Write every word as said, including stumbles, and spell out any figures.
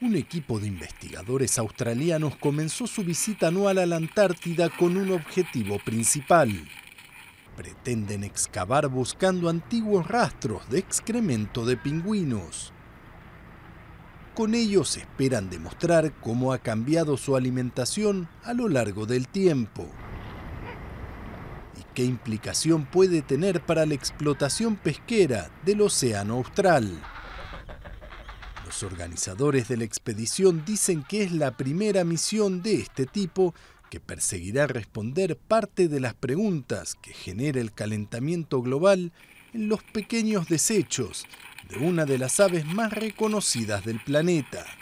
Un equipo de investigadores australianos comenzó su visita anual a la Antártida con un objetivo principal. Pretenden excavar buscando antiguos rastros de excremento de pingüinos. Con ellos esperan demostrar cómo ha cambiado su alimentación a lo largo del tiempo y qué implicación puede tener para la explotación pesquera del océano austral. Los organizadores de la expedición dicen que es la primera misión de este tipo que perseguirá responder parte de las preguntas que genera el calentamiento global en los pequeños desechos de una de las aves más reconocidas del planeta.